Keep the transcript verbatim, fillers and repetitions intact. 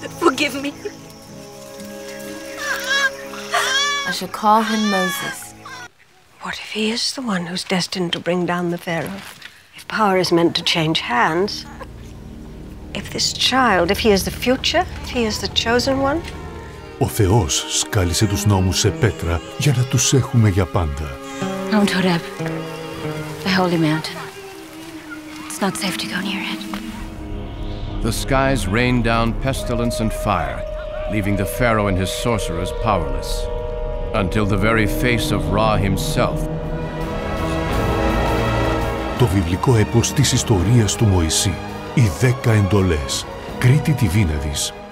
Forgive me. I shall call him Moses. What if he is the one who's destined to bring down the Pharaoh? If power is meant to change hands, if this child, if he is the future, if he is the chosen one. Ο Θεός σκάλισε τους νόμους σε πέτρα για να τους έχουμε για πάντα. Mount Horeb, the holy mountain. It's not safe to go near it. The skies rained down pestilence and fire, leaving the Pharaoh and his sorcerers powerless, until the very face of Ra himself. Το βιβλικό έπος της ιστορίας του Μωυσή, οι δέκα εντολές, Κρήτη τι βι να δεις.